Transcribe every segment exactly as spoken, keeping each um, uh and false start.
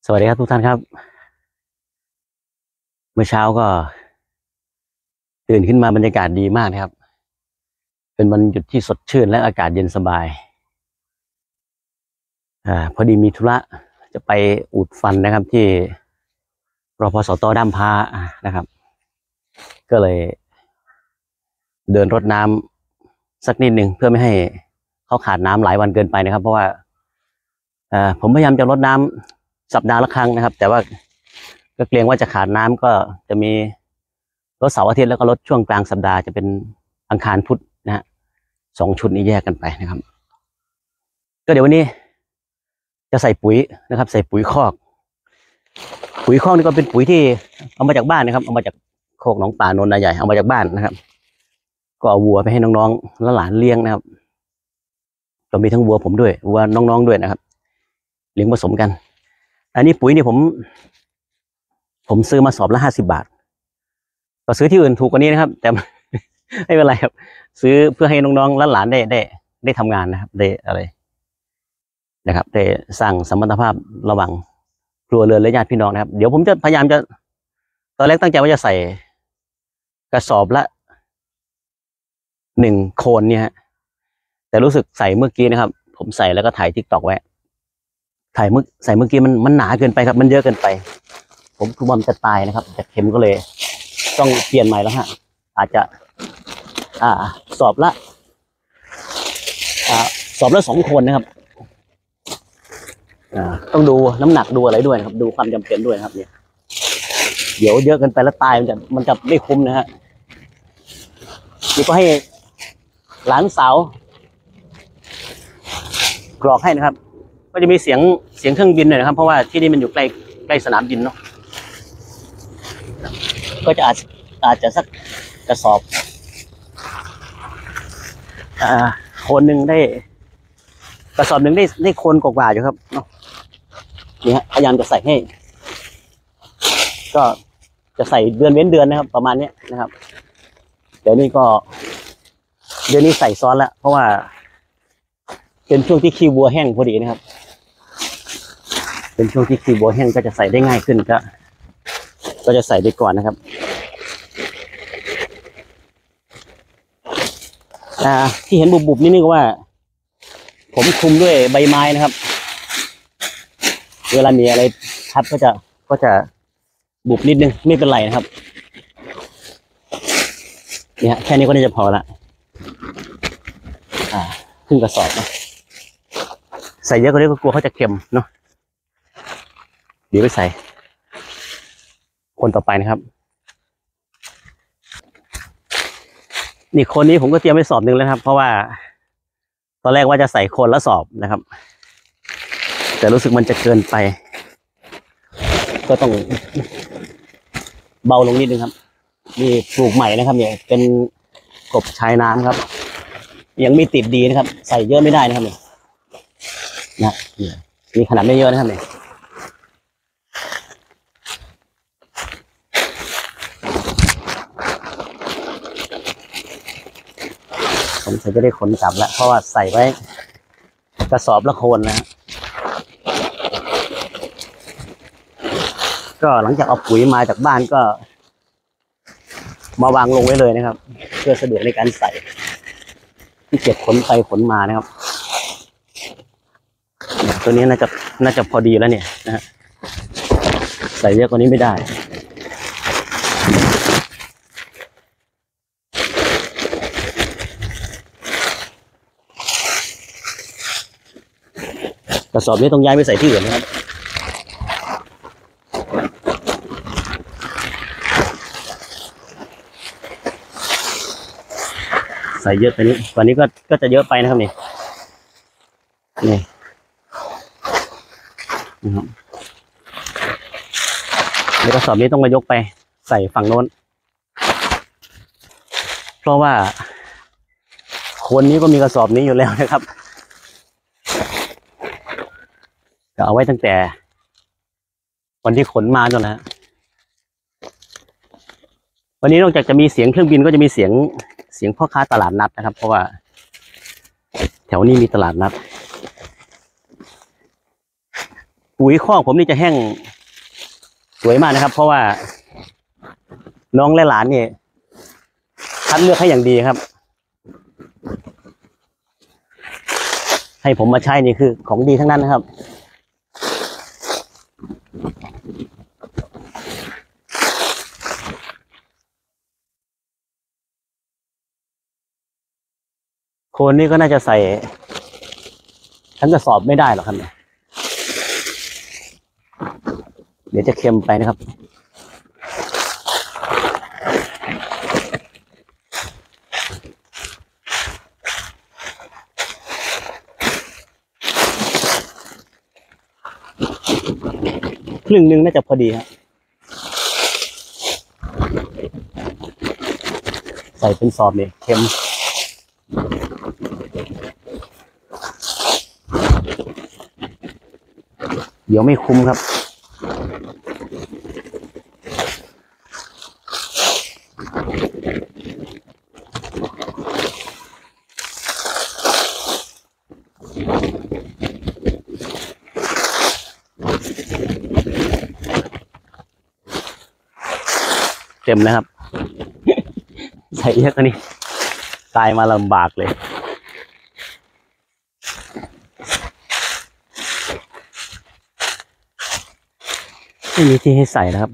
สวัสดีครับทุกท่านครับเมื่อเช้าก็ตื่นขึ้นมาบรรยากาศดีมากนะครับเป็นวันหยุดที่สดชื่นและอากาศเย็นสบายอ่าพอดีมีธุระจะไปอุดฟันนะครับที่รพสตด้ามพระนะครับก็เลยเดินรดน้ำสักนิดหนึ่งเพื่อไม่ให้เขาขาดน้ำหลายวันเกินไปนะครับเพราะว่าอ่าผมพยายามจะรดน้ำสัปดาห์ละครั้งนะครับแต่ว่าก็เกรงว่าจะขาดน้ำก็จะมีรถเสาร์อาทิตย์แล้วก็รถช่วงกลางสัปดาห์จะเป็นอังคารพุธนะฮะสองชุดนี้แยกกันไปนะครับก็เดี๋ยววันนี้จะใส่ปุ๋ยนะครับใส่ปุ๋ยคอกปุ๋ยคอกนี่ก็เป็นปุ๋ยที่เอามาจากบ้านนะครับเอามาจากโคกหนองป่าโนนนาใหญ่เอามาจากบ้านนะครับก็เอาวัวไปให้น้องๆและหลานเลี้ยงนะครับก็มีทั้งวัวผมด้วยวัวน้องๆด้วยนะครับเลี้ยงผสมกันอันนี้ปุ๋ยนี่ผมผมซื้อมาสอบละห้าสิบบาทก็ซื้อที่อื่นถูกกว่านี้นะครับแต่ไม่เป็นไรครับซื้อเพื่อให้น้องๆและหลานได้ได้ได้ทำงานนะครับได้อะไรนะครับได้สร้างสมรรถภาพระหว่างครัวเรือนและญาติพี่น้องนะครับเดี๋ยวผมจะพยายามจะตอนแรกตั้งใจว่าจะใส่กระสอบละหนึ่งโคนเนี่ยฮะแต่รู้สึกใส่เมื่อกี้นะครับผมใส่แล้วก็ถ่ายทิกตอกไว้ถ่ายเมื่อใส่เมื่อกี้มันมันหนาเกินไปครับมันเยอะเกินไปผมคือว่ามันจะตายนะครับจะเค็มก็เลยต้องเปลี่ยนใหม่แล้วฮะอาจจะอ่าสอบละอ่าสอบละสองคนนะครับอ่าต้องดูน้ำหนักดูอะไรด้วยนะครับดูความจำเป็นด้วยนะครับเนี่ยเดี๋ยวเยอะเกินไปแล้วตายมันจะมันจะไม่คุ้มนะฮะนี่ก็ให้หลานสาวกรอกให้นะครับก็จะมีเสียงเสียงเครื่องบินหน่อยนะครับเพราะว่าที่นี่มันอยู่ใกล้ใกล้สนามบินเนาะก็จะอาจอาจจะสักกระสอบอ่าโคนหนึ่งได้กระสอบหนึ่งได้ได้โคนกว่าๆอยู่ครับเนาะนี่ฮะพยายามจะใส่ให้ก็จะใส่เดือนเว้นเดือนนะครับประมาณนี้นะครับเดี๋ยวนี้ก็เดี๋ยวนี้ใส่ซ้อนแล้วเพราะว่าเป็นช่วงที่ขี้วัวแห้งพอดีนะครับเป็นช่วงที่ขี้วัวแห้งก็จะใส่ได้ง่ายขึ้นก็ก็จะใส่ไปก่อนนะครับอ่าที่เห็นบุบๆนี่นึกว่าผมคลุมด้วยใบไม้นะครับเวลามีอะไรทับก็จะก็จะบุบนิดนึงไม่เป็นไรนะครับเนี่ยแค่นี้ก็น่าจะพอละอ่าครึ่งกระสอบนะใส่เยอะกว่านี้ก็กลัวเขาจะเค็มเนาะเดี๋ยวไปใส่คนต่อไปนะครับนี่คนนี้ผมก็เตรียมไว้สอบหนึ่งแล้วครับเพราะว่าตอนแรกว่าจะใส่คนละสอบนะครับแต่รู้สึกมันจะเกินไปก็ต้องเบาลงนิดนึงครับนี่ปลูกใหม่นะครับเนี่ยเป็นกบชายน้ำครับยังไม่ติดดีนะครับใส่เยอะไม่ได้นะครับเนี่ยนะมีขนาดไม่เยอะนะครับเนี่ยผมจะได้ขนกลับแล้วเพราะว่าใส่ไว้กระสอบละโคนนะก็หลังจากเอาปุ๋ยมาจากบ้านก็มาวางลงไว้เลยนะครับเพื่อสะดวกในการใส่ที่เก็บขนไปขนมานะครับตัวนี้น่าจะน่าจะพอดีแล้วเนี่ยนะฮะใส่เยอะกว่านี้ไม่ได้กระสอบนี้ต้องย้ายไปใส่ที่อื่นนะครับใส่เยอะไปนี้กว่านี้ก็ก็จะเยอะไปนะครับนี่นี่นะครับแล้วกระสอบนี้ต้องมายกไปใส่ฝั่งโน้นเพราะว่าคนนี้ก็มีกระสอบนี้อยู่แล้วนะครับก็เอาไว้ตั้งแต่วันที่ขนมาจนแล้ววันนี้นอกจากจะมีเสียงเครื่องบินก็จะมีเสียงเสียงพ่อค้าตลาดนัดนะครับเพราะว่าแถวนี้มีตลาดนัดปุ๋ยคอกผมนี่จะแห้งสวยมากนะครับเพราะว่าน้องและหลานนี่คัดเลือกให้อย่างดีครับ ให้ผมมาใช้นี่คือของดีทั้งนั้นนะครับโคนนี่ก็น่าจะใส่ทั้งกระสอบไม่ได้หรอกครับเนี่ยเดี๋ยวจะเค็มไปนะครับครึ่งหนึ่งน่าจะพอดีครับใส่เป็นสอบเนี่ยเค็มเดี๋ยวไม่คุ้มครับเต็มนะครับ ใส่เยอะกว่านี้ตายมาลำบากเลยไม่มีที่ให้ใส่นะครับ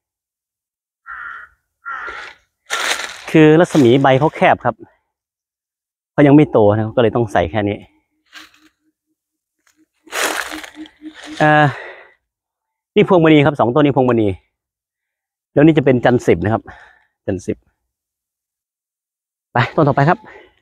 คือรัศมีใบเขาแคบครับเขายังไม่โตนะก็เลยต้องใส่แค่นี้อ่านี่พวงมณีครับสองต้นนี้พวงมณีแล้วนี่จะเป็นจันทร์สิบนะครับจันทร์สิบไปต้นต่อไปครับ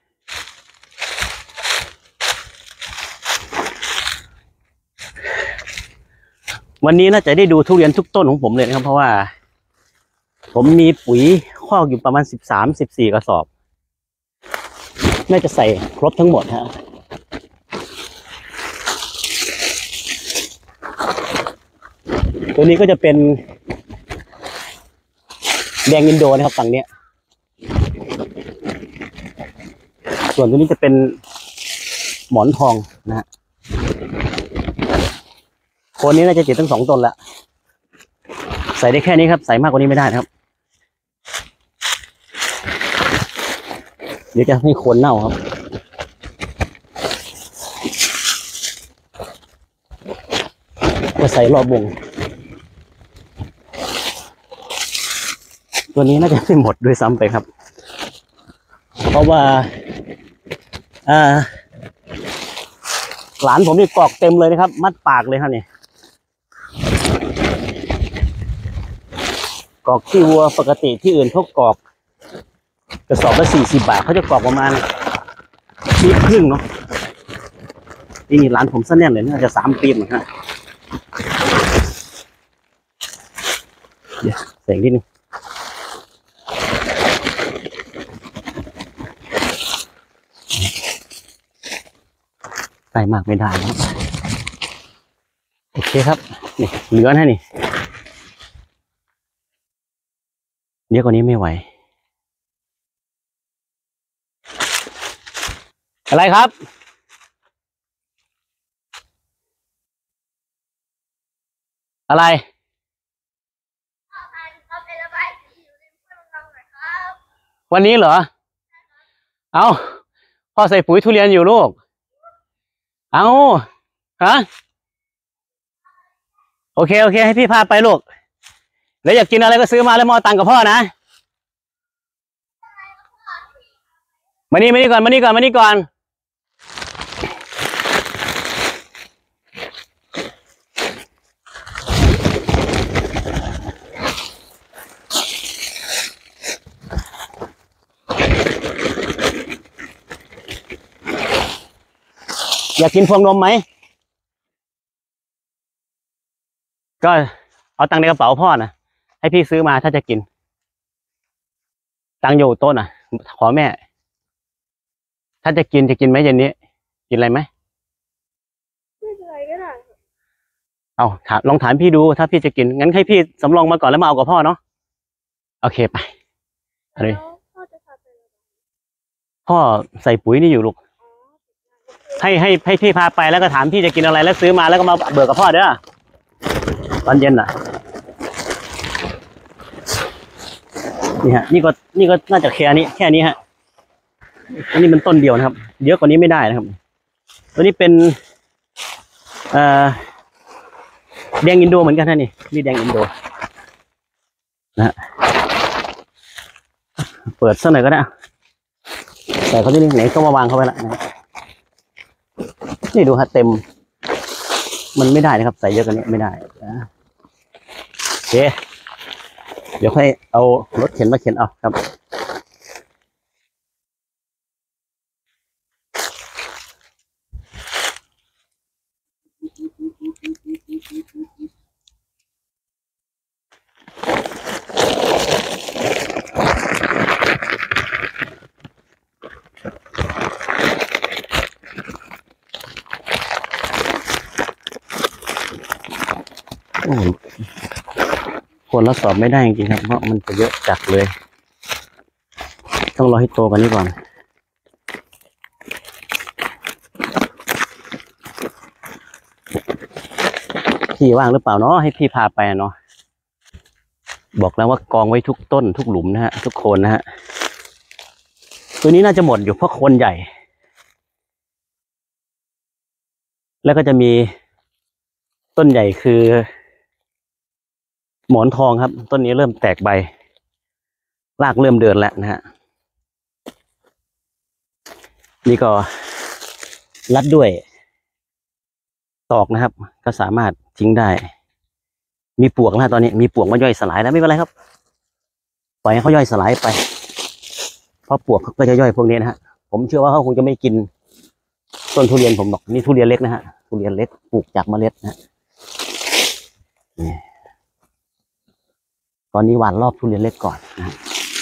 วันนี้น่าจะได้ดูทุเรียนทุกต้นของผมเลยนะครับเพราะว่าผมมีปุ๋ยคอกอยู่ประมาณสิบสามสิบสี่กระสอบน่าจะใส่ครบทั้งหมดฮะตัวนี้ก็จะเป็นแดงอินโดนะครับฝั่งเนี้ยส่วนตัวนี้จะเป็นหมอนทองนะฮะโคนนี้น่าจะติดทั้งสองต้นแล้วใส่ได้แค่นี้ครับใส่มากกว่านี้ไม่ได้นะครับเดี๋ยวจะให้โคนเน่าครับก็ใส่รอบวงตัวนี้น่าจะไม่หมดด้วยซ้ำไปครับเพราะว่าอ่าหลานผมนี่กรอกเต็มเลยนะครับมัดปากเลยครับนี่กรอกที่วัวปกติที่อื่นเขากรอกกระสอบละสี่สิบบาทเขาจะกรอกประมาณปีครึ่งเนาะนี่หลานผมสั้นแน่นเลยน่าจะสามปีเหมือนกันเดี๋ยวใส่นิดนึงใส่มากไม่ได้นะครับโอเคครับนี่เหลือนะนี่เยอะกว่านี้ไม่ไหวอะไรครับอะไรวันนี้เหรอเอาพ่อใส่ปุ๋ยทุเรียนอยู่ลูกเอาฮะโอเคโอเคให้พี่พาไปลูกแล้วอยากกินอะไรก็ซื้อมาแล้วมอตังกับพ่อนะมานี่มานี่ก่อนมานี่ก่อนมานี่ก่อนอยากกินพวงนมไหมก็เอาตังค์ในกระเป๋าพ่อนะให้พี่ซื้อมาถ้าจะกินตังค์อยู่โต๊ะน่ะขอแม่ถ้าจะกินจะกินไหมเย็นนี้กินอะไรไหมไม่เป็นไรก็ได้เอาถามลองถามพี่ดูถ้าพี่จะกินงั้นให้พี่สำรองมาก่อนแล้วมาเอากับพ่อเนาะโอเคไปอะไรพ่อจะทำอะไรพ่อใส่ปุ๋ยนี่อยู่ลูกให้ให้ให้พี่พาไปแล้วก็ถามพี่จะกินอะไรแล้วซื้อมาแล้วก็มาเบิกกับพ่อเด้อตอนเย็นอ่ะนี่ฮะนี่ก็นี่ก็น่าจะแค่นี้แค่นี้ฮะอันนี้มันต้นเดียวนะครับเยอะกว่านี้ไม่ได้นะครับตัวนี้เป็นเอ่อแดงอินโดเหมือนกันนะนี่นี่แดงอินโดนะฮะเปิดสักหน่อยก็ได้แต่เขาที่นี่ไหนก็มาวางเข้าไปละนะนี่ดูฮะเต็มมันไม่ได้นะครับใส่เยอะกันนี้ไม่ได้นะโอเคเดี๋ยวค่อยเอารถเข็นมาเข็นเอาครับคนละสอบไม่ได้จริงๆครับเพราะมันจะเยอะจัดเลยต้องรอให้โตกว่านี้ก่อนพี่ว่างหรือเปล่าเนาะให้พี่พาไปเนาะบอกแล้วว่ากองไว้ทุกต้นทุกหลุมนะฮะทุกโคนนะฮะตัวนี้น่าจะหมดอยู่เพราะโคนใหญ่แล้วก็จะมีต้นใหญ่คือหมอนทองครับต้นนี้เริ่มแตกใบรากเริ่มเดินแล้วนะฮะนี่ก็รัดด้วยตอกนะครับก็สามารถทิ้งได้มีปวกนะตอนนี้มีปวกมาย่อยสลายแล้วไม่เป็นไรครับปล่อยให้เขาย่อยสลายไปเพราะปวกเขาก็จะย่อยพวกนี้นะฮะผมเชื่อว่าเขาคงจะไม่กินต้นทุเรียนผมหรอกนี่ทุเรียนเล็กนะฮะทุเรียนเล็กปลูกจากเมล็ดนะตอนนี้หว่านรอบทุเรียนเล็กก่อนนะ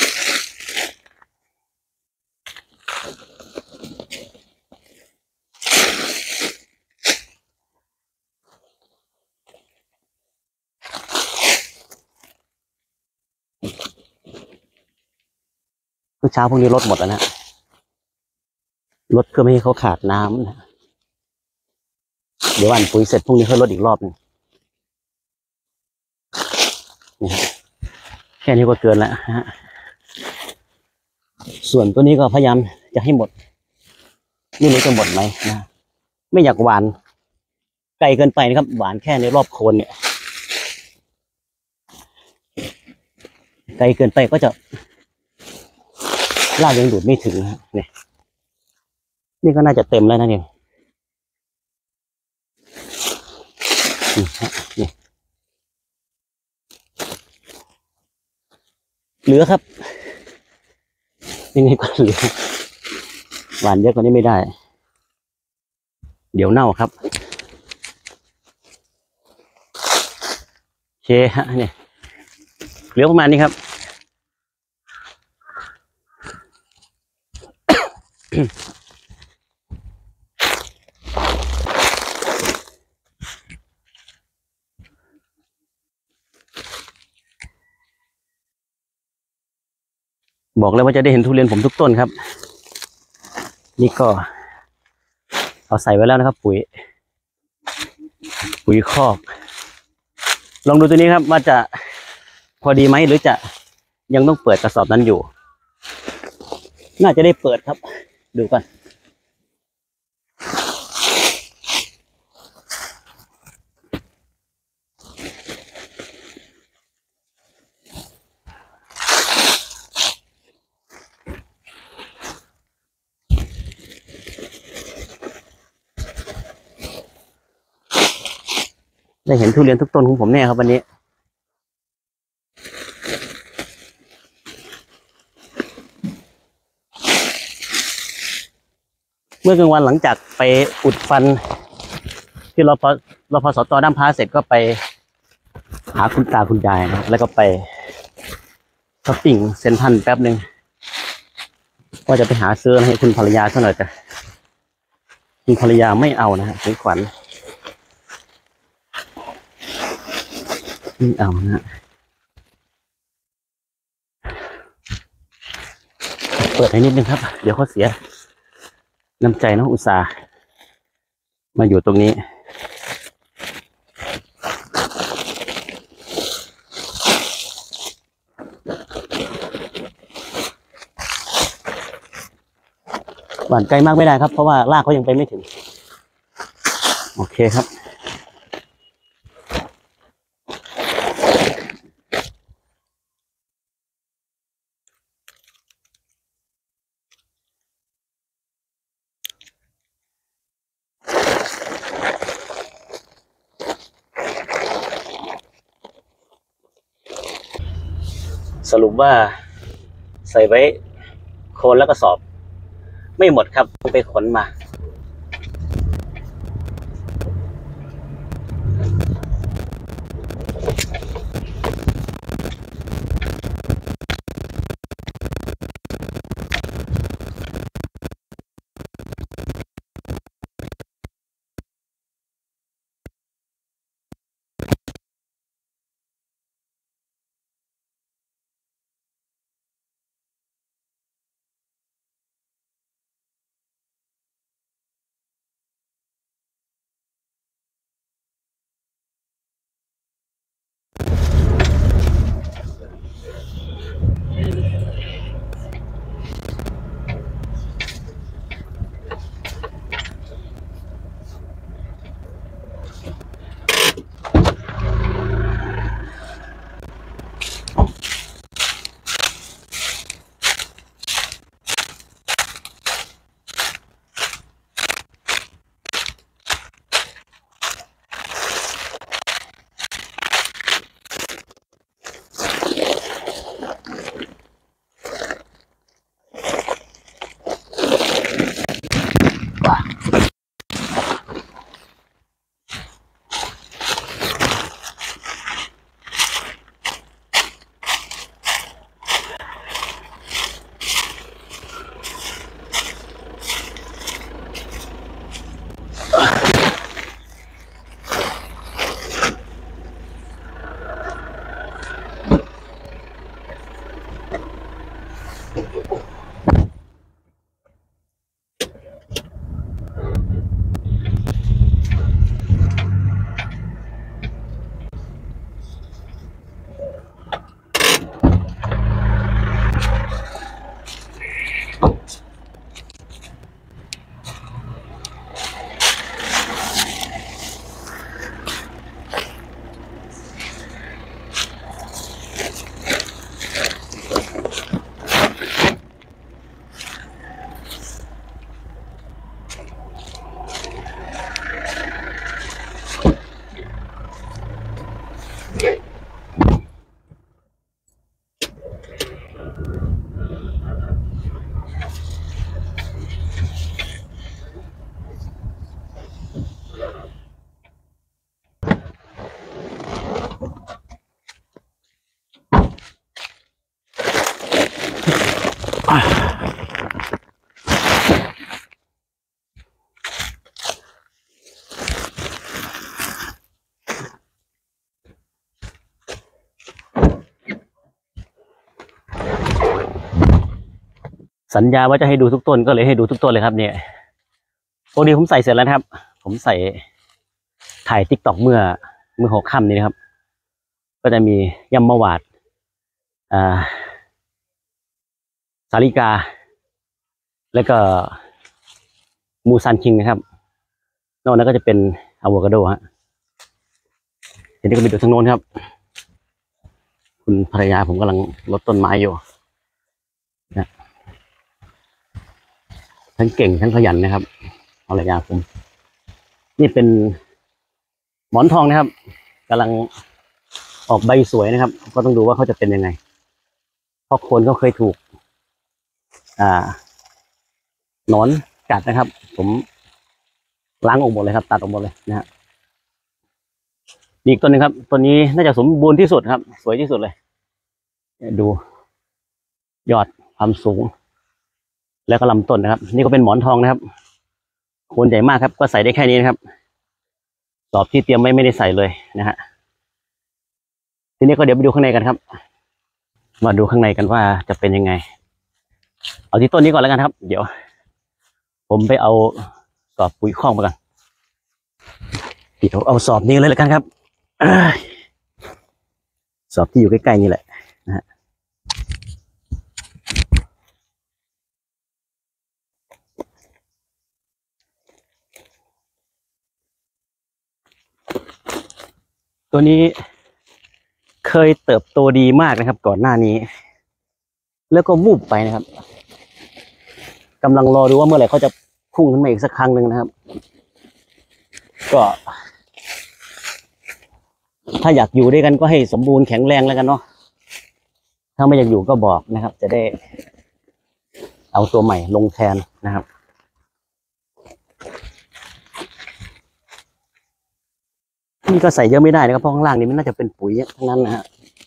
เมื่อเช้าพวกนี้ลดหมดแล้วนะลดเพื่อไม่ให้เขาขาดน้ำนะเดี๋ยวหว่านปุ๋ยเสร็จพรุ่งนี้เขาลดอีกรอบนึงแค่นี้ก็เกินแล้วฮะส่วนตัวนี้ก็พยายามจะให้หมดนี่รู้จะหมดไหมนะไม่อยากหวานไกลเกินไปนะครับหวานแค่ในรอบโคนเนี่ยไกลเกินไปก็จะรากยังดูดไม่ถึงนะเนี่ยนี่ก็น่าจะเต็มแล้วนะเนี่ยนี่เหลือครับยังไงก็เหลือหวานเยอะกว่านี้ไม่ได้เดี๋ยวเน่าครับโอเคฮะเนี่ยเหลือประมาณนี้ครับบอกเลยว่าจะได้เห็นทุเรียนผมทุกต้นครับนี่ก็เอาใส่ไว้แล้วนะครับปุ๋ยปุ๋ยคอกลองดูตัวนี้ครับว่าจะพอดีไหมหรือจะยังต้องเปิดกระสอบนั้นอยู่น่าจะได้เปิดครับดูก่อนได้เห็นทุเรียนทุกต้นของผมแน่ครับวันนี้เมื่อกลางวันหลังจากไปอุดฟันที่เราพอเราพอสตด้ามพาเสร็จก็ไปหาคุณตาคุณยายนะแล้วก็ไปช้อปปิ้งเซ็นทรัลแป๊บหนึ่งว่าจะไปหาซื้อให้คุณภรรยาสักหน่อยแต่คุณภรรยาไม่เอานะฮะซื้อขวัญไม่เอานะฮะเปิดให้นิดนึงครับเดี๋ยวเขาเสียน้ำใจน้องอุตสาห์มาอยู่ตรงนี้หวานไกลมากไม่ได้ครับเพราะว่ารากเขายังไปไม่ถึงโอเคครับสรุปว่าใส่ไว้โคนแล้วก็สอบไม่หมดครับไปขนมาสัญญาว่าจะให้ดูทุกต้นก็เลยให้ดูทุกต้นเลยครับเนี่ยพอดีผมใส่เสร็จแล้วนะครับผมใส่ถ่ายติ๊กต็อกเมื่อเมื่อหกค่ำนี้นะครับก็จะมียำมะหวาดอ่าสาลิกาแล้วก็มูซันคิงนะครับนอกนั้นก็จะเป็นอะโวคาโดฮะเดี๋ยวนี้ก็ไปดูทางโน้นครับคุณภรรยาผมกำลังรดต้นไม้อยู่นะทั้งเก่งทั้งขยันนะครับภรรยาผมนี่เป็นหมอนทองนะครับกำลังออกใบสวยนะครับก็ต้องดูว่าเขาจะเป็นยังไงเพราะคนเขาเคยถูกอ่าหนอนกัดนะครับผมล้างออกหมดเลยครับตัดออกหมดเลยนะฮะอีกต้นนึงครับต้นนี้น่าจะสมบูรณ์ที่สุดครับสวยที่สุดเลยดูยอดความสูงแล้วก็ลำต้นนะครับนี่ก็เป็นหมอนทองนะครับโคนใหญ่มากครับก็ใส่ได้แค่นี้นะครับสอบที่เตรียมไว้ไม่ได้ใส่เลยนะฮะทีนี้ก็เดี๋ยวไปดูข้างในกันครับมาดูข้างในกันว่าจะเป็นยังไงเอาที่ต้นนี้ก่อนแล้วกันครับเดี๋ยวผมไปเอาสอบปุ๋ยคอกมากันเดี๋ยวเอาสอบนี้เลยแล้วกันครับสอบที่อยู่ใกล้ๆนี่แหละนะฮะตัวนี้เคยเติบโตดีมากนะครับ ก่อนหน้านี้ แล้วก็วูบไปนะครับกำลังรอดูว่าเมื่อไหร่เขาจะพุ่งขึ้นมาอีกสักครั้งหนึ่งนะครับ ก็ ถ้าอยากอยู่ด้วยกันก็ให้สมบูรณ์แข็งแรงแล้วกันเนาะถ้าไม่อยากอยู่ก็บอกนะครับ จะได้เอาตัวใหม่ลงแทนนะครับนี่ก็ใส่เยอะไม่ได้นะครับเพราะข้างล่างนี้มันน่าจะเป็นปุ๋ยทั้งนั้นนะฮะ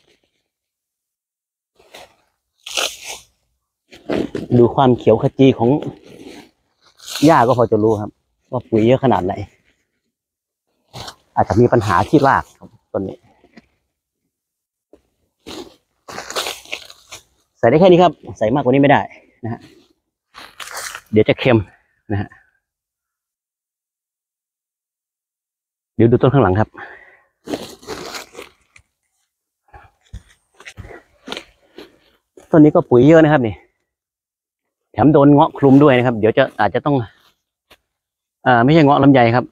ดูความเขียวขจีของหญ้าก็พอจะรู้ครับว่าปุ๋ยเยอะขนาดไหนอาจจะมีปัญหาที่รากครับต้นนี้ใส่ได้แค่นี้ครับใส่มากกว่านี้ไม่ได้นะฮะเดี๋ยวจะเค็มนะฮะเดี๋ยวดูต้นข้างหลังครับต้นนี้ก็ปุ๋ยเยอะนะครับนี่แถมโดนเงาะคลุมด้วยนะครับเดี๋ยวจะอาจจะต้องอ่าไม่ใช่เงาะลำไยครับ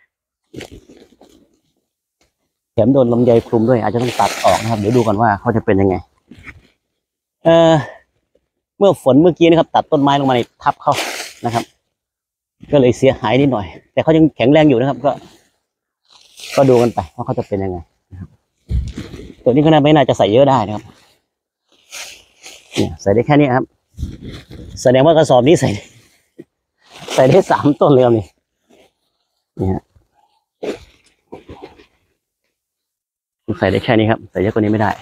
แถมโดนลำไยคลุมด้วยอาจจะต้องตัดออกนะครับเดี๋ยวดูก่อนว่าเขาจะเป็นยังไงเอ่อเมื่อฝนเมื่อกี้นะครับตัดต้นไม้ลงมาในทับเขานะครับก็เลยเสียหายนิดหน่อยแต่เขายังแข็งแรงอยู่นะครับก็ก็ดูกันไปว่าเขาจะเป็นยังไงนะครับตัวนี้ก็น่าไม่น่าจะใส่เยอะได้นะครับเนี่ยใส่ได้แค่นี้ครับแสดงว่ากระสอบนี้ใส่ใส่ได้สามต้นเลยนี่นี่ฮะใส่ได้แค่นี้ครับใส่เยอะกว่านี้ไม่ได้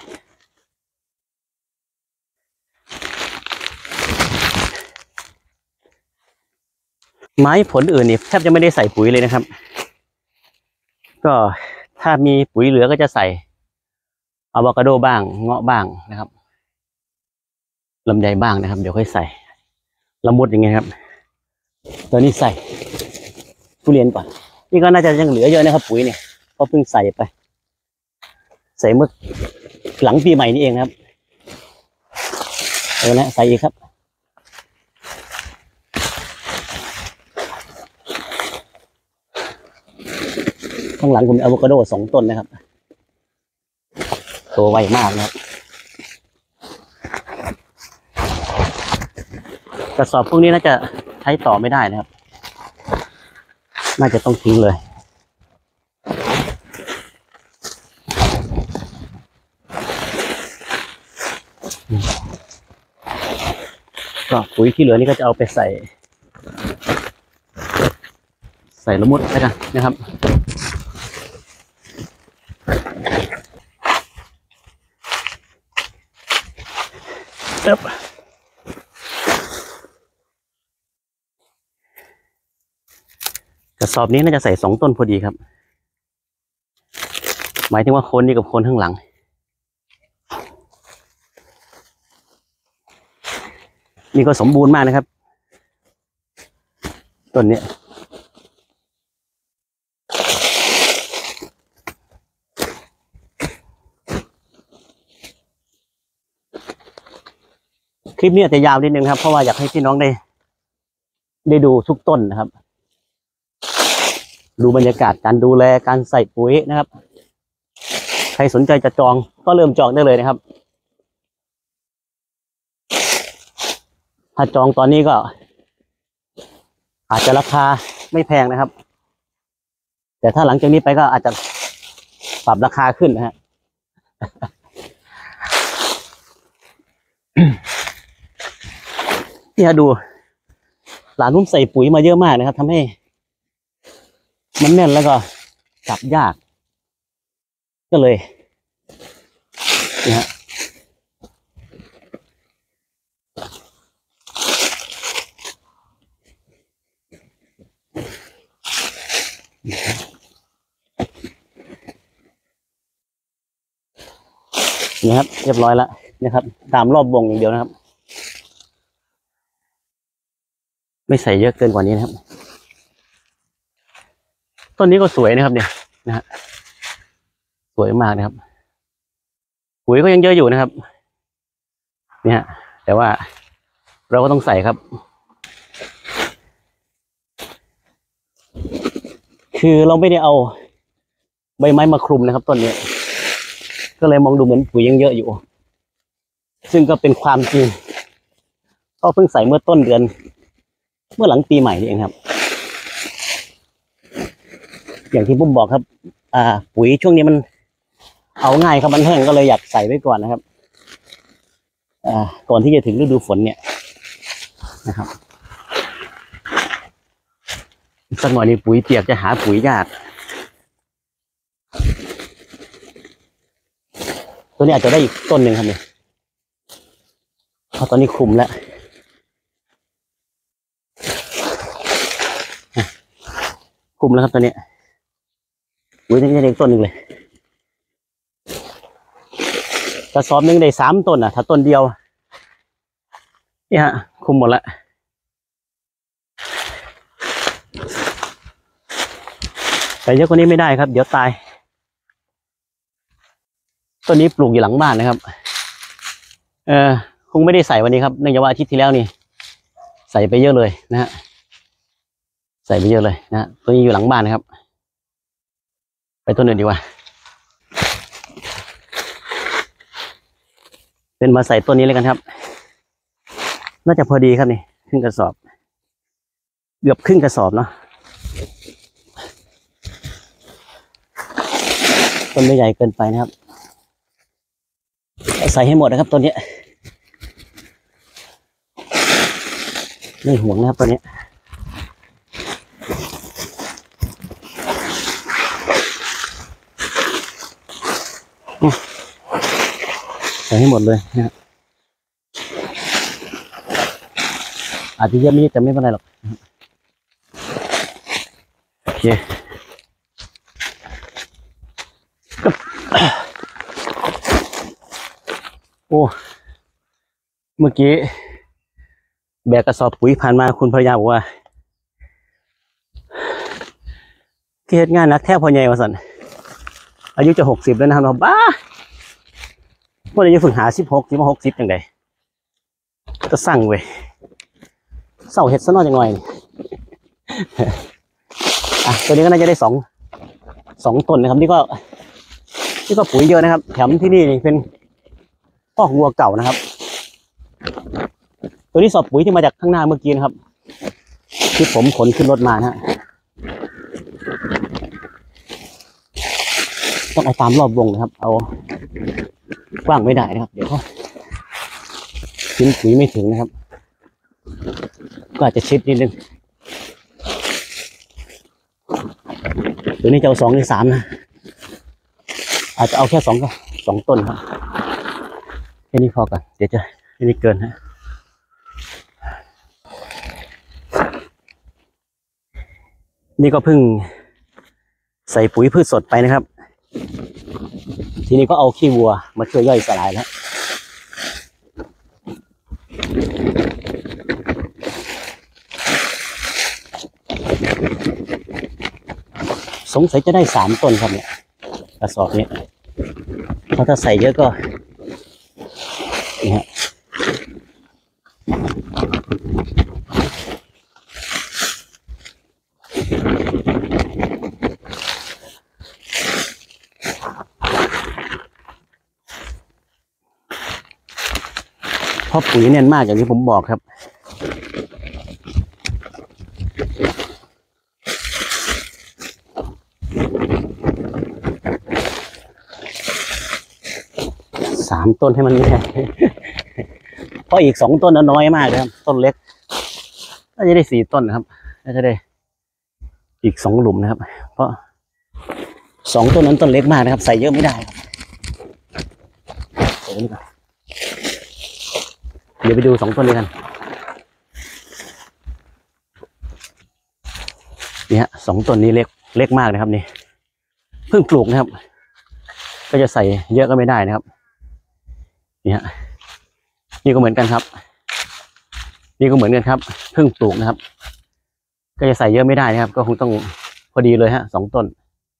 ไม้ผลอื่นนี่แทบจะไม่ได้ใส่ปุ๋ยเลยนะครับก็ถ้ามีปุ๋ยเหลือก็จะใส่อะโวคาโดบ้างเงาะบ้างนะครับลำไยบ้างนะครับเดี๋ยวค่อยใส่ละมุดอย่างเงี้ยครับตัวนี้ใส่ทุเรียนก่อนนี่ก็น่าจะยังเหลือเยอะนะครับปุ๋ยเนี่ยเพราะเพิ่งใส่ไปใส่เมื่อหลังปีใหม่นี่เองครับเออนะใส่อีกครับข้างหลังผมมีอะโวคาโดสองต้นนะครับโตไวมากนะครับกระสอบพวกนี้น่าจะใช้ต่อไม่ได้นะครับน่าจะต้องทิ้งเลยก็ปุ๋ยที่เหลือนี่ก็จะเอาไปใส่ใส่ละมุดแล้วกันนะครับครับกระสอบนี้น่าจะใส่สองต้นพอดีครับหมายถึงว่าโคนนี้กับโคนข้างหลังนี่ก็สมบูรณ์มากนะครับต้นนี้คลิปนี้อาจจะยาวนิดนึงครับเพราะว่าอยากให้พี่น้องได้ได้ดูทุกต้นนะครับดูบรรยากาศการดูแลการใส่ปุ๋ยนะครับใครสนใจจะจองก็เริ่มจองได้เลยนะครับถ้าจองตอนนี้ก็อาจจะราคาไม่แพงนะครับแต่ถ้าหลังจากนี้ไปก็อาจจะปรับราคาขึ้นนะฮะนี่ฮะดูหลานนุ่มใส่ปุ๋ยมาเยอะมากนะครับทำให้มันแน่นแล้วก็จับยากก็เลยนี่ฮะนี่ครับเรียบร้อยแล้วนะครับตามรอบวงอย่างเดียวนะครับไม่ใส่เยอะเกินกว่านี้นะครับต้นนี้ก็สวยนะครับเนี่ยนะฮะสวยมากนะครับปุ๋ยก็ยังเยอะอยู่นะครับเนี่ยแต่ว่าเราก็ต้องใส่ครับคือเราไม่ได้เอาใบไม้มาคลุมนะครับต้นนี้ก็เลยมองดูเหมือนปุ๋ยยังเยอะอยู่ซึ่งก็เป็นความจริงก็เพิ่งใส่เมื่อต้นเดือนเมื่อหลังปีใหม่นี่เองครับอย่างที่ผมบอกครับอ่าปุ๋ยช่วงนี้มันเอาง่ายครับมันแห้งก็เลยอยากใส่ไว้ก่อนนะครับอ่าก่อนที่จะถึงฤดูฝนเนี่ยนะครับสักหน่อยนี้ปุ๋ยเปียกจะหาปุ๋ยยากตัวนี้อาจจะได้อีกต้นหนึ่งครับเนี่ยเพราะตอนนี้คุมแล้วคุมแล้วครับตอนนี้ปุ๋ยนี่จะได้อีกต้นหนึ่งเลยกระสอบหนึ่งได้สามต้นอ่ะถ้าต้นเดียวนี่ฮะคุมหมดแล้วแต่เยอะกว่านี้ไม่ได้ครับเดี๋ยวตายต้นนี้ปลูกอยู่หลังบ้านนะครับเออคงไม่ได้ใส่วันนี้ครับเนื่องจากว่าอาทิตย์ที่แล้วนี่ใส่ไปเยอะเลยนะฮะใส่ไปเยอะเลยนะต้นนี้อยู่หลังบ้านนะครับไปต้นอื่นดีกว่าเป็นมาใส่ต้นนี้เลยกันครับน่าจะพอดีครับนี่ครึ่งกระสอบเกือบครึ่งกระสอบเนาะต้นไม่ใหญ่เกินไปนะครับใส่ให้หมดนะครับต้นนี้ไม่ห่วงนะครับต้นนี้ใส่ให้หมดเลยนะครับอาจจะเยอะนิดแต่ไม่เป็นไรหรอกโอเคโอ้เมื่อกี้แบกกระสอบปุ๋ยผ่านมาคุณภรรยาบอกว่าเทศงานนักแทบพอใหญ่วะสันอายุจะหกสิบแล้วนะครับบ้าเมื่ออายุฝึกหาสิบหกสิบหกสิบยังไงก็สั่งเว้ยเสาเห็ดซะหน่อยจังหน่อยอ่ะตัวนี้ก็น่าจะได้สองสองต้นนะครับนี่ก็นี่ก็ปุ๋ยเยอะนะครับแถมที่นี่เป็นคอกวัวเก่านะครับตัวนี้สอบปุ๋ยที่มาจากข้างหน้าเมื่อกี้นะครับที่ผมขนขึ้นรถมานะฮะต้องเอาตามรอบวงนะครับเอากว้างไม่ได้นะครับเดี๋ยวเขาชิ้นปุ๋ยไม่ถึงนะครับก็อาจจะชิดนิดนึงตัวนี้จะเอาสองหรือสามนะอาจจะเอาแค่สองก็สองต้นครับแค่นี้พอก่อนเดี๋ยวจะแค่นี้เกินฮะนี่ก็เพิ่งใส่ปุ๋ยพืชสดไปนะครับทีนี้ก็เอาขี้วัวมาช่วยย่อยสลายแล้วสงสัยจะได้สามต้นครับเนี่ยกระสอบนี้เพราะถ้าใส่เยอะก็นี่ฮะเพราะปุ๋ยแน่นมากอย่างที่ผมบอกครับสามต้นให้มันไม่ได้เพราะอีกสองต้นน้อยมากครับต้นเล็กน่าจะได้สี่ต้นนะครับน่าจะได้อีกสองหลุมนะครับเพราะสองต้นนั้นต้นเล็กมากนะครับใส่เยอะไม่ได้เดี๋ยวไปดูสองต้นนี้กันนี่ฮะสองต้นนี้เล็กเล็กมากนะครับนี่เพิ่งปลูกนะครับก็จะใส่เยอะก็ไม่ได้นะครับนี่ฮะนี่ก็เหมือนกันครับนี่ก็เหมือนกันครับเพิ่งปลูกนะครับก็จะใส่เยอะไม่ได้นะครับก็คงต้องพอดีเลยฮะสองต้น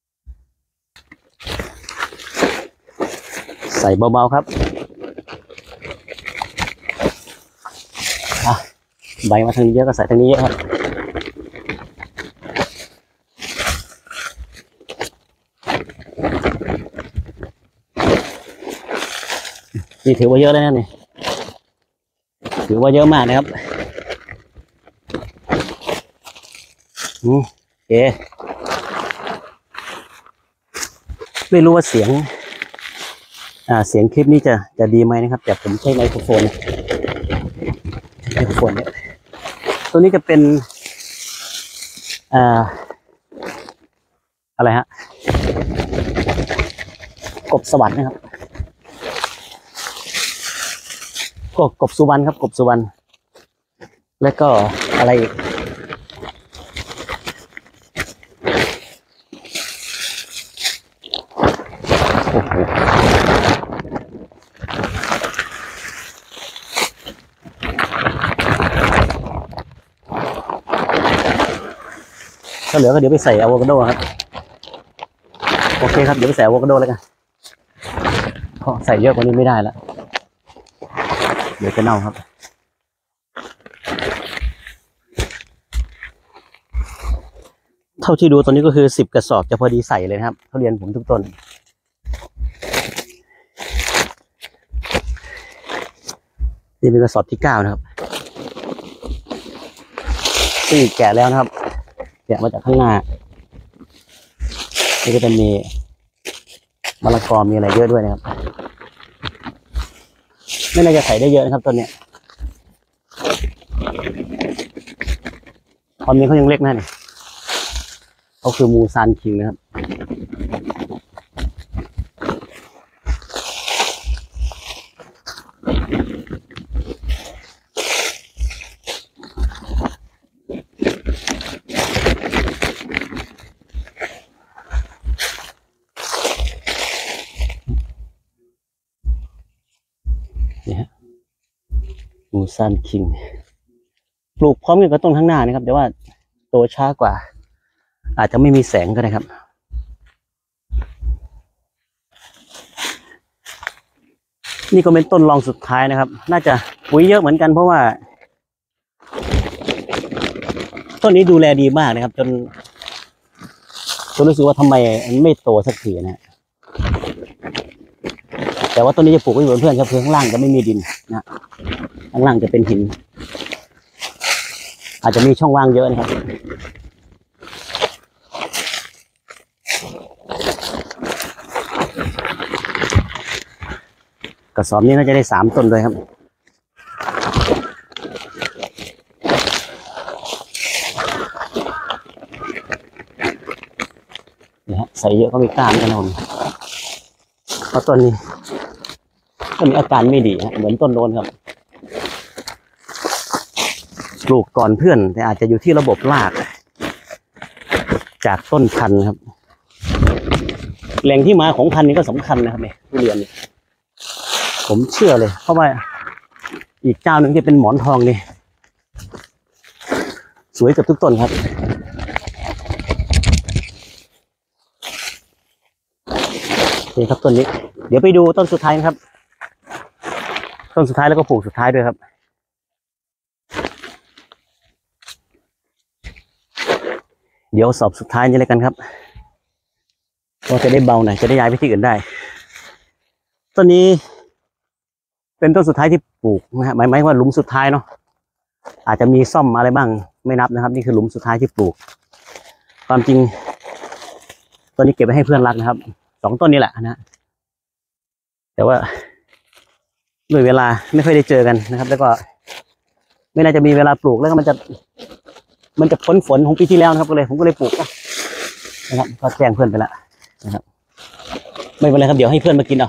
ใส่เบาๆครับใบมาทางนี้เยอะก็ใส่ทางนี้เยอะครับนี่ถือว่าเยอะแล้วนะนี่ถือว่าเยอะมากนะครับอืมโอเคไม่รู้ว่าเสียงอ่าเสียงคลิปนี้จะจะดีไหมนะครับแต่ผมใช้ไมโครโฟนไมโครโฟนเนี่ยตัวนี้จะเป็นอ่าอะไรฮะกบสวรรค์นะครับก็กบสุวรรณครับกบสุวรรณแล้วก็อะไรอีกโอ้โหก็เหลือก็เดี๋ยวไปใส่อะโวคาโดครับโอเคครับเดี๋ยวไปใส่อะโวคาโดแล้วกันเพราะใส่เยอะกว่านี้ไม่ได้แล้วเดี๋ยวจะเน่าครับเท่าที่ดูตอนนี้ก็คือสิบกระสอบจะพอดีใส่เลยนะครับทุเรียนผมทุกต้นนี่เป็นกระสอบที่เก้านะครับซึ่งแกะแล้วนะครับแกะมาจากข้างหน้านี่ก็จะมีมะละกอมีอะไรเยอะด้วยนะครับไม่น่าจะใส่ได้เยอะนะครับต้นเนี้ยความนี้เขายังเล็กนะเนี่ยเขาคือมูซานคิงนะครับนี่ฮะมูซานคิงปลูกพร้อมกันกับต้นข้างหน้านะครับแต่ว่าโตช้ากว่าอาจจะไม่มีแสงก็ได้ครับนี่ก็เป็นต้นรองสุดท้ายนะครับน่าจะปุ๋ยเยอะเหมือนกันเพราะว่าต้นนี้ดูแลดีมากนะครับจนจนรู้สึกว่าทำไมมันไม่โตสักทีนะแต่ว่าต้นนี้จะปลูกไว้บนเพื่อนครับเพื่อข้างล่างจะไม่มีดินนะข้างล่างจะเป็นหินอาจจะมีช่องว่างเยอะนะครับกระสอบนี้น่าจะได้สามต้นด้วยครับนี่ฮะใส่เยอะก็ไม่กล้าเหมือนกันนะเพราะต้นนี้ก็มีอาการไม่ดีฮะเหมือนต้นโน้นครับปลูกก่อนเพื่อนแต่อาจจะอยู่ที่ระบบรากจากต้นพันธุ์ครับแหล่งที่มาของพันธุ์นี้ก็สำคัญนะครับเนี่ยทุเรียนเนี่ยผมเชื่อเลยเพราะว่าอีกเจ้าหนึ่งที่เป็นหมอนทองนี่สวยกับทุกต้นครับนี่ครับต้นนี้เดี๋ยวไปดูต้นสุดท้ายนะครับต้นสุดท้ายแล้วก็ปลูกสุดท้ายด้วยครับเดี๋ยวสอบสุดท้ายนี่เลยกันครับก็จะได้เบาหน่อยจะได้ย้ายไปที่อื่นได้ต้นนี้เป็นต้นสุดท้ายที่ปลูกนะฮะหมายหมายว่าหลุมสุดท้ายเนาะอาจจะมีซ่อมอะไรบ้างไม่นับนะครับนี่คือหลุมสุดท้ายที่ปลูกความจริงต้นนี้เก็บไว้ให้เพื่อนรักนะครับสองต้นนี้แหละนะแต่ว่าด้วยเวลาไม่ค่อยได้เจอกันนะครับแล้วก็ไม่น่าจะมีเวลาปลูกแล้วก็มันจะมันจะพ้นฝนของปีที่แล้วนะครับก็เลยผมก็เลยปลูกนะครับก็แจ้งเพื่อนไปแล้วนะครับไม่เป็นไรครับเดี๋ยวให้เพื่อนมากินเอา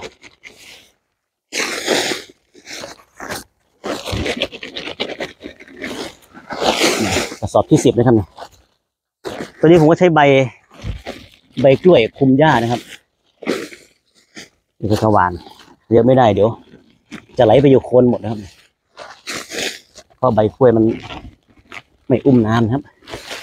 กระสอบที่สิบนะครับเนี่ยตัวนี้ผมก็ใช้ใบใบกล้วยคุมหญ้านะครับนี่คือทวารเยอะไม่ได้เดี๋ยวจะไหลไปอยู่โคนหมดนะครับเพราะใบกล้วยมันไม่อุ้มน้ำครับ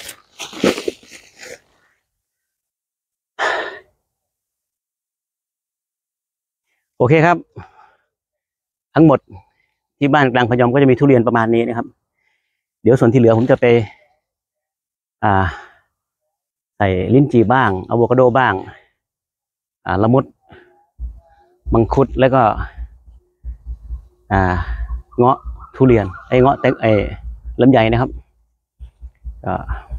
โอเคครับทั้งหมดที่บ้านกลางพยอมก็จะมีทุเรียนประมาณนี้นะครับเดี๋ยวส่วนที่เหลือผมจะไปอ่าใส่ลิ้นจี่บ้างอะโวคาโดบ้างอ่าละมุดมังคุดแล้วก็อ่าเงาะทุเรียนไอ้เงาะแตงไอ้ลำไยนะครับก็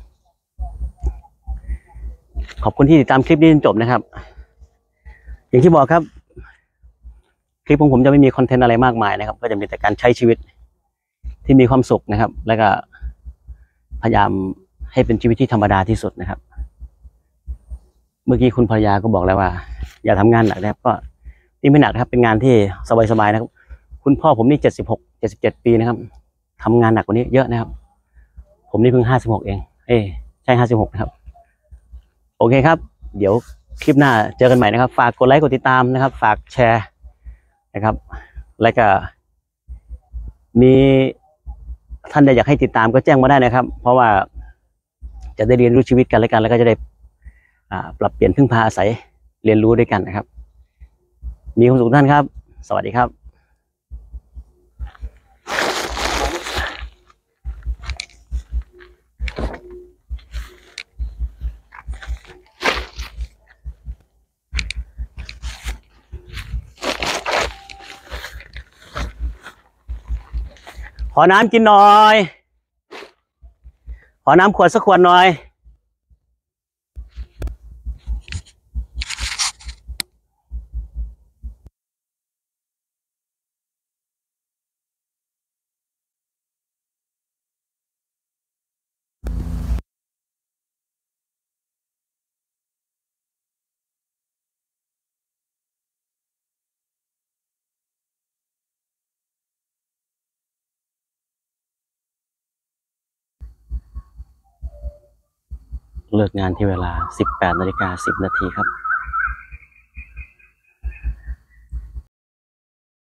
ขอบคุณที่ติดตามคลิปนี้จนจบนะครับ อย่างที่บอกครับคลิปของผมจะไม่มีคอนเทนต์อะไรมากมายนะครับก็จะมีแต่การใช้ชีวิตที่มีความสุขนะครับ แล้วก็พยายามให้เป็นชีวิตที่ธรรมดาที่สุดนะครับ เมื่อกี้คุณภรรยาก็บอกแล้วว่า อย่าทำงานหนักนะครับก็นี่ไม่หนักครับเป็นงานที่สบายๆนะครับคุณพ่อผมนี่เจ็ดสิบหกเจ็ดสิบเจ็ดปีนะครับทำงานหนักกว่านี้เยอะนะครับผมนี่เพิ่งห้าสิบหกเองเอ้ใช่ห้าสิบหกนะครับโอเคครับเดี๋ยวคลิปหน้าเจอกันใหม่นะครับฝากกดไลค์กดติดตามนะครับฝากแชร์นะครับแล้วก็มีท่านใดอยากให้ติดตามก็แจ้งมาได้นะครับเพราะว่าจะได้เรียนรู้ชีวิตกันและกันแล้วก็จะได้ปรับเปลี่ยนพึ่งพาอาศัยเรียนรู้ด้วยกันนะครับมีความสุขทุกท่านครับสวัสดีครับขอน้ำกินหน่อยขอน้ำขวดสักขวดหน่อยเลิกงานที่เวลา สิบแปดนาฬิกาสิบนาทีครับ